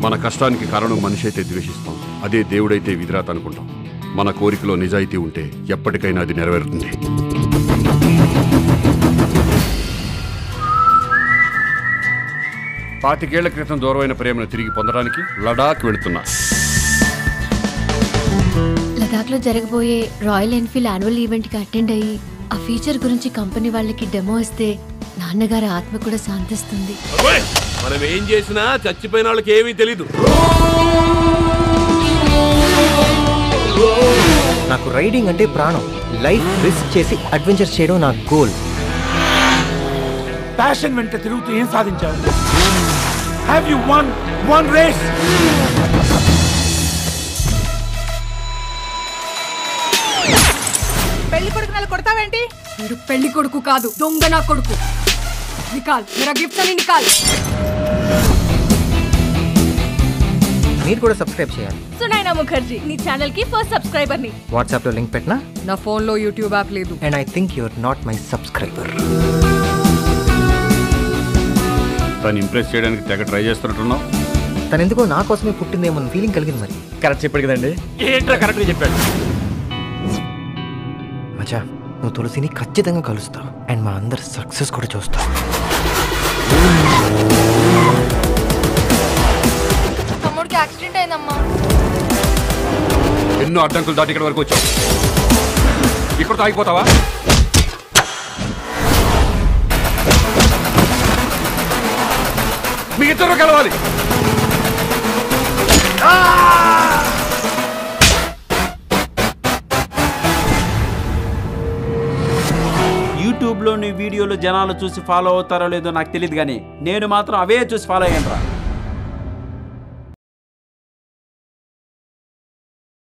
మన కష్టానికి కారణం మనిషి అయితే ద్వేషిస్తాం, అదే దేవుడైతే విధిరాత అనుకుంటాం. మన కోరికలో నిజాయితీ ఉంటే ఎప్పటికైనా అది నెరవేరుతుంది. పాతికేళ్ల క్రితం దూరమైన ప్రేమను తిరిగి పొందడానికి లడాక్ వెళుతున్నా. లడాక్ లో జరగబోయే రాయల్ ఎన్ఫీల్డ్ యాన్యువల్ ఈవెంట్ కి అటెండ్ అయ్యి ఆ ఫీచర్ గురించి కంపెనీ వాళ్ళకి డెమో ఇస్తే నాన్నగారి ఆత్మ కూడా శాంతిస్తుంది. మనం ఏం చేసినా చచ్చిపోయిన వాళ్ళకి ఏమీ తెలీదు. నాకు రైడింగ్ అంటే ప్రాణం. లైఫ్ రిస్క్ చేసి అడ్వెంచర్ చేయడం నా గోల్. ప్యాషన్ వెంట తిరుగుతూ ఏం సాధించావు? Have you won race? పెళ్లి కొడుకు నెల కొడతావేంటి? వీడు పెళ్లి కొడుకు కాదు, దొంగ నా కొడుకు. నికాల్ मेरा గిఫ్ట్ అని నికాల్. మీరు కూడా సబ్స్క్రైబ్ చేయాలి. సునైనా ముఖర్జీ నీ ఛానల్ కి ఫస్ట్ సబ్స్క్రైబర్ ని. వాట్సాప్ లో లింక్ పెట్టినా? నా ఫోన్ లో యూట్యూబ్ యాప్ లేదు. And I think you are not my subscriber. తను ఇంప్రెస్ చేయడానికి తెగ ట్రై చేస్తున్నట్టున్నావు. తను ఎందుకో నా కోసమే పుట్టిందేమో ఫీలింగ్ కలిగింది. మరి కరెక్ట్ చెప్పాడు కదండి. ఏంట్రా కరెక్ట్ గా చెప్పాడు? మచా, నువ్వు తులసిని ఖచ్చితంగా కలుస్తావు అండ్ మా అందరి సక్సెస్ కూడా చూస్తావు. తమ్ముడికి యాక్సిడెంట్ అయిందమ్మా. ఎన్నో అడ్డంకులు దాటి ఇక్కడ వరకు వచ్చావు. ఇక్కడ తాగిపోతావా? మీ ఇద్దరు కలవాలి. యూట్యూబ్లో నీ వీడియోలు జనాలు చూసి ఫాలో అవుతారో లేదో నాకు తెలియదు, కానీ నేను మాత్రం అవే చూసి ఫాలో అయ్యాను రా.